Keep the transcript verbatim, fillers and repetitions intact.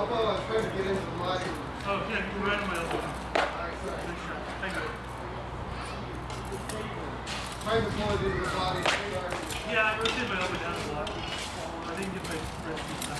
elbow. I was trying to get into the mud. Oh, yeah, you were right on my elbow. Alright, sorry. Good shot. Thank you. Trying to pull it into the body. Yeah, I rotated my elbow down a lot. I didn't get my wrist.